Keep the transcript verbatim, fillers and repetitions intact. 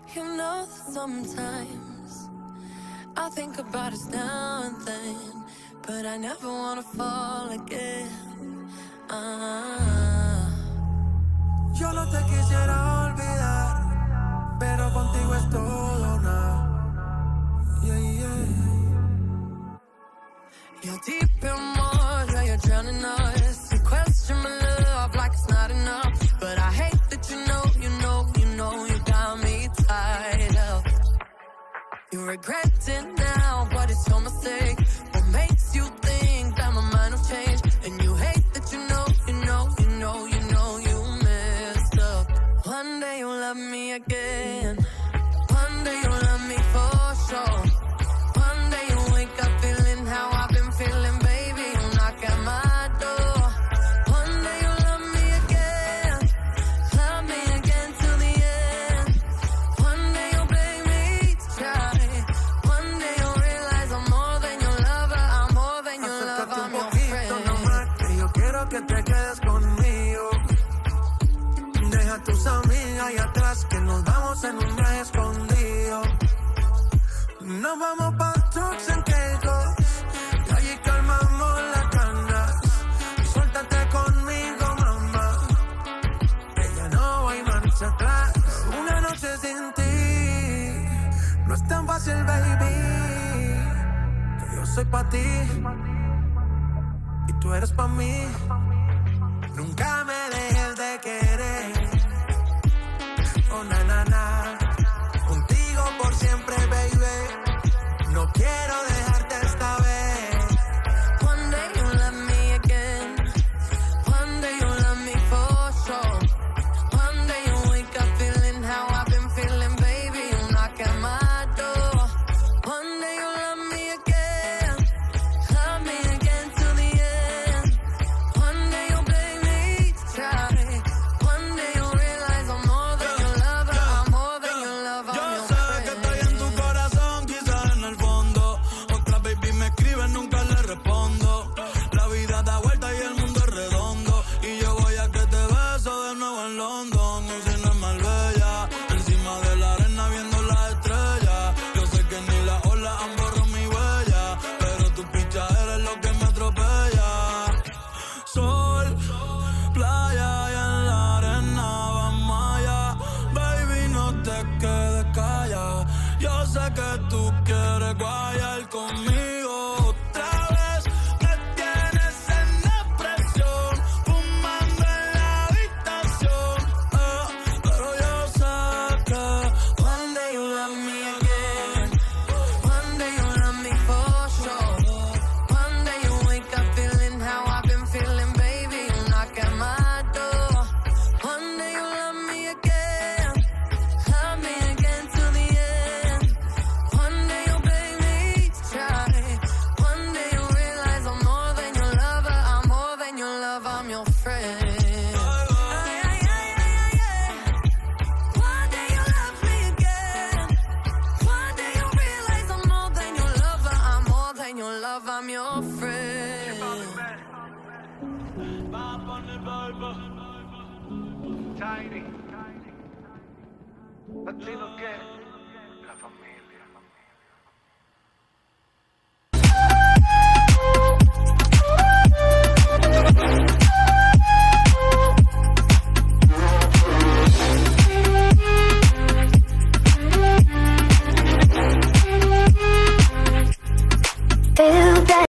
You know that sometimes I think about us now and then, but I never wanna fall again. Ah. Yo no te quisiera olvidar, pero contigo es todo nada. Yeah, yeah. You're deep in water, yeah, you're drowning us. You question my love like it's not enough, but I hate that you know, you know, you know you got me tied up. You regret it now, but it's your mistake. What makes you think that my mind will change? And you hate that you know, you know, you know, you know you messed up. One day you'll love me again. One day you'll love me for sure. One day you'll wake up feeling how I've been feeling, baby. You'll knock at my door. One day you'll love me again. Love me again till the end. One day you'll beg me to try. One day you'll realize I'm more than your lover. I'm more than your lover. I'm your friend. Nomás, que yo quiero que te quedes conmigo. Deja a tus amigas ahí atrás, que nos vamos en un viaje escondido. Nos vamos pa' Turks and Caicos y allí calmamos las ganas. Suéltate conmigo, mamá, que ya no hay marcha atrás. Una noche sin ti no es tan fácil, baby, que yo soy pa' ti y tú eres pa' mí. Nunca me dejes de querer. Oh, na, na, na. Contigo por siempre, baby. No quiero dejarte esta vez. One day you'll love me again. One day you'll love me for sure. One day you'll wake up feeling how I've been feeling, baby. You'll knock at my door. One day you'll love me again. Love me again till the end. One day you'll beg me to try. One day you'll realize I'm more than your lover. I'm more than your lover. Yo I'm your sé que friend. estoy en tu corazón, quizás en el fondo. Otra baby me escribe, nunca le respondo. La vida da vuelta y el mundo es redondo. Y yo voy a que te beso de nuevo en London. No sé, no es Marbella. Encima de la arena viendo las estrellas. Yo sé que ni las olas han borrado mi huella, pero tu picha eres lo que me atropella. Sol, playa y en la arena vamos allá. Baby, no te quedes callada. Yo sé que tú quieres guayar conmigo otra vez. Me tienes en depresión, fumando en la habitación. eh, Pero yo sé que One day you'll love me again. One day you'll love me for sure. One day you'll wake up feeling how I've been feeling, baby. You'll knock at my door. One day you'll love me again. Love me again till the end. One day you'll beg me to try. One day you'll realize I'm more than your lover. I'm more than your lover. I'm your friend. Ay, ay, ay, ay, ay, ay. One day you'll love me again. One day you'll realize I'm more than your lover. I'm more than your lover. I'm your friend. Tiny. Latino que la familia.